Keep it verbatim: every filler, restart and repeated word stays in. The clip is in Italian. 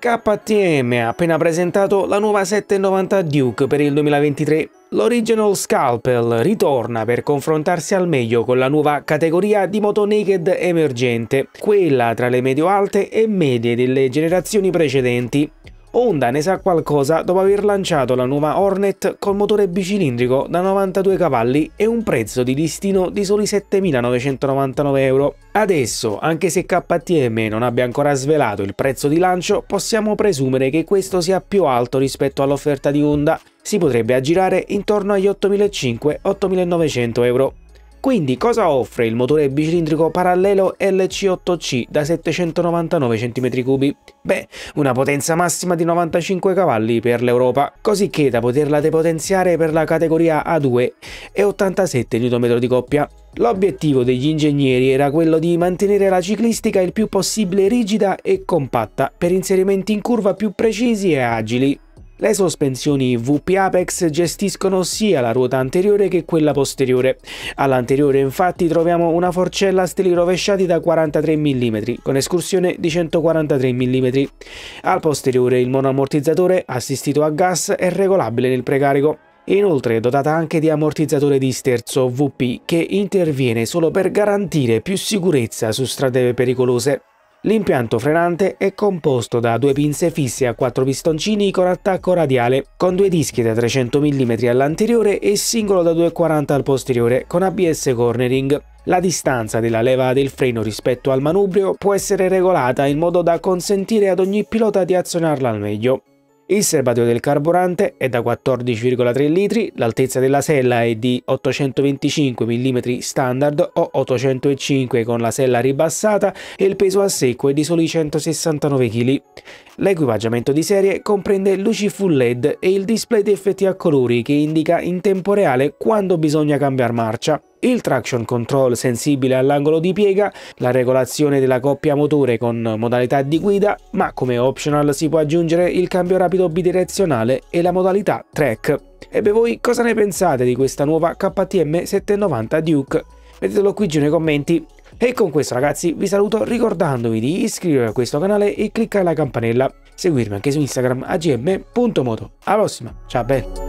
K T M ha appena presentato la nuova settecentonovanta Duke per il duemilaventitré. L'Original Scalpel ritorna per confrontarsi al meglio con la nuova categoria di moto naked emergente, quella tra le medio-alte e medie delle generazioni precedenti. Honda ne sa qualcosa dopo aver lanciato la nuova Hornet col motore bicilindrico da novantadue cavalli e un prezzo di listino di soli settemilanovecentonovantanove euro. Adesso, anche se K T M non abbia ancora svelato il prezzo di lancio, possiamo presumere che questo sia più alto rispetto all'offerta di Honda. Si potrebbe aggirare intorno agli ottomilacinquecento ottomilanovecento euro. Quindi cosa offre il motore bicilindrico parallelo L C otto C da settecentonovantanove centimetri cubi? Beh, una potenza massima di novantacinque cavalli per l'Europa, così che da poterla depotenziare per la categoria A due e ottantasette newton metri di coppia. L'obiettivo degli ingegneri era quello di mantenere la ciclistica il più possibile rigida e compatta per inserimenti in curva più precisi e agili. Le sospensioni V P Apex gestiscono sia la ruota anteriore che quella posteriore. All'anteriore infatti troviamo una forcella a steli rovesciati da quarantatré millimetri con escursione di centoquarantatré millimetri. Al posteriore il monoammortizzatore assistito a gas è regolabile nel precarico. Inoltre è dotata anche di ammortizzatore di sterzo V P che interviene solo per garantire più sicurezza su strade pericolose. L'impianto frenante è composto da due pinze fisse a quattro pistoncini con attacco radiale, con due dischi da trecento millimetri all'anteriore e singolo da duecentoquaranta al posteriore, con A B S cornering. La distanza della leva del freno rispetto al manubrio può essere regolata in modo da consentire ad ogni pilota di azionarla al meglio. Il serbatoio del carburante è da quattordici virgola tre litri, l'altezza della sella è di ottocentoventicinque millimetri standard o ottocentocinque con la sella ribassata e il peso a secco è di soli centosessantanove chili. L'equipaggiamento di serie comprende luci full L E D e il display di effetti a colori che indica in tempo reale quando bisogna cambiare marcia. Il traction control sensibile all'angolo di piega, la regolazione della coppia motore con modalità di guida, ma come optional si può aggiungere il cambio rapido bidirezionale e la modalità track. E beh, voi cosa ne pensate di questa nuova K T M settecentonovanta Duke? Mettetelo qui giù nei commenti. E con questo ragazzi vi saluto ricordandovi di iscrivervi a questo canale e cliccare la campanella. Seguirmi anche su Instagram a g m punto moto. Alla prossima, ciao belli!